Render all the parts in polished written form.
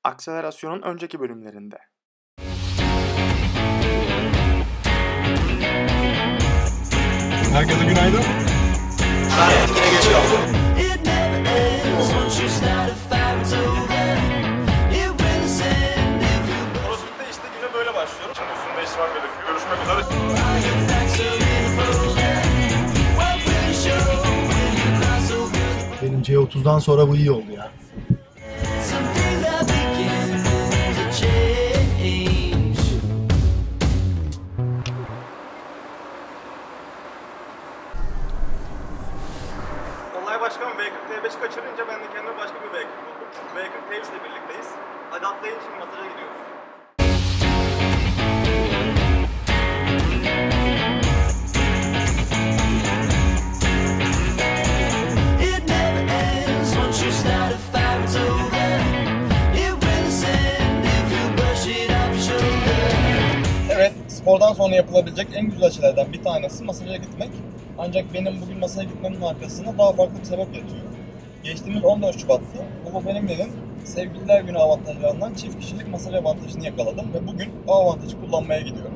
Akselerasyonun önceki bölümlerinde. Herkese günaydın. Yine geçiyorum. Crossfit'te işte güne böyle başlıyorum. Şimdi üstünde işlem gerekiyor. Görüşmek üzere. Benim C30'dan sonra bu iyi oldu ya. Olay başkan V40 T5 kaçırınca ben de kendime başka bir V40 buldum. V40 T3 ile birlikteyiz. Hadi atlayın, şimdi masaja gidiyoruz. Evet, spordan sonra yapılabilecek en güzel şeylerden bir tanesi masaja gitmek. Ancak benim bugün masaja gitmemin arkasında daha farklı bir sebep yatıyor. Geçtiğimiz 14 Şubat'ta Baba Benimle'nin Sevgililer Günü avantajlarından çift kişilik masaj avantajını yakaladım ve bugün o avantajı kullanmaya gidiyorum.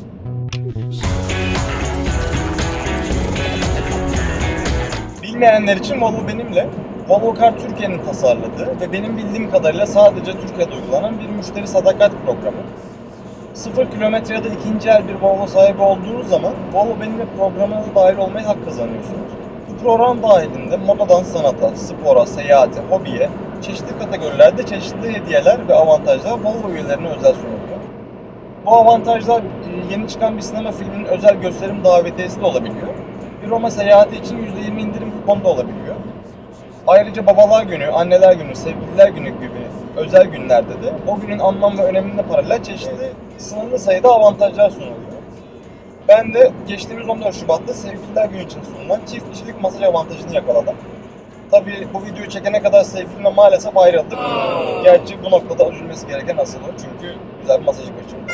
Bilmeyenler için Volvo Benimle, Volvo Car Türkiye'nin tasarladığı ve benim bildiğim kadarıyla sadece Türkiye'de uygulanan bir müşteri sadakat programı. 0 kilometre ya da ikinci el bir Volvo sahibi olduğunuz zaman Volvo Benimle programına dahil olmaya hak kazanıyorsunuz. Bu program dahilinde modadan sanata, spora, seyahate, hobiye, çeşitli kategorilerde çeşitli hediyeler ve avantajlar Volvo üyelerine özel sunuluyor. Bu avantajlar yeni çıkan bir sinema filminin özel gösterim davetiyesi de olabiliyor. Bir Roma seyahati için %20 indirim kuponu da olabiliyor. Ayrıca babalar günü, anneler günü, sevgililer günü gibi özel günlerde de o günün anlam ve önemine paralel çeşitli sınırlı sayıda avantajlar sunuluyor. Ben de geçtiğimiz 14 Şubat'ta sevgililer günü için sunulan çift kişilik masaj avantajını yakaladım. Tabii bu videoyu çekene kadar sevgilimle maalesef ayrıldık. Gerçi bu noktada üzülmesi gereken asıl o, çünkü güzel bir masajı kaçırdım.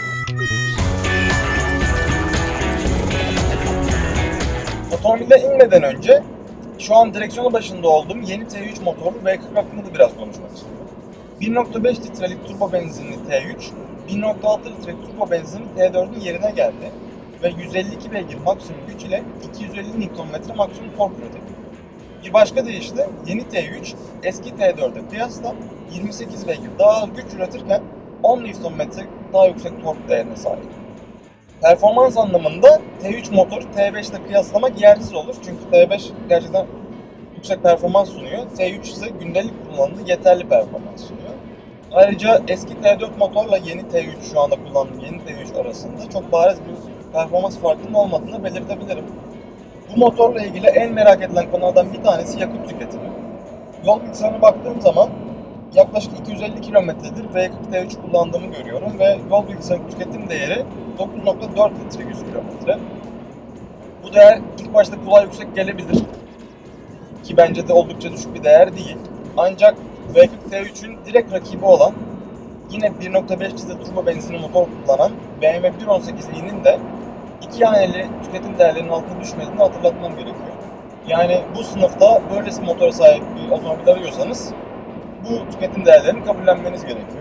Otomobile inmeden önce şu an direksiyonu başında olduğum yeni T3 motorlu V40 hakkında da biraz konuşmak istiyorum. 1.5 litrelik turbo benzinli T3, 1.6 litrelik turbo benzinli T4'ün yerine geldi ve 152 beygir maksimum güç ile 250 Nm maksimum tork üretebiliyor. Bir başka deyişle yeni T3 eski T4'e kıyasla 28 beygir daha az güç üretirken 10 Nm daha yüksek tork değerine sahip. Performans anlamında T3 motor T5 ile kıyaslamak yersiz olur, çünkü T5 gerçekten yüksek performans sunuyor. T3 ise gündelik kullanımda yeterli performans sunuyor. Ayrıca eski T4 motorla yeni T3, şu anda kullandığım yeni T3 arasında çok bariz bir performans farkının olmadığını belirtebilirim. Bu motorla ilgili en merak edilen konulardan bir tanesi yakıt tüketimi. Yol bilgisayarına baktığım zaman yaklaşık 250 kilometredir V40 T3 kullandığımı görüyorum ve yol bilgisayarı tüketim değeri 9.4 litre 100 kilometre. Bu değer ilk başta kulağa yüksek gelebilir ki bence de oldukça düşük bir değer değil. Ancak V40 T3'ün direkt rakibi olan yine 1.5 litre turbo benzinli motor kullanan BMW 1.18i'nin de iki haneli tüketim değerlerinin altına düşmediğini hatırlatmam gerekiyor. Yani bu sınıfta böylesi motora sahip bir otomobil arıyorsanız bu tüketim değerlerini kabullenmeniz gerekiyor.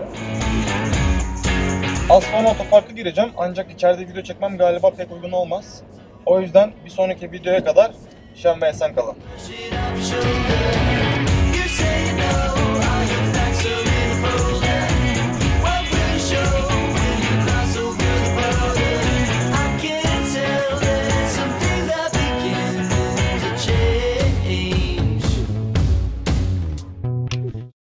Az sonra otoparka gireceğim, ancak içeride video çekmem galiba pek uygun olmaz. O yüzden bir sonraki videoya kadar şen ve esen kalın.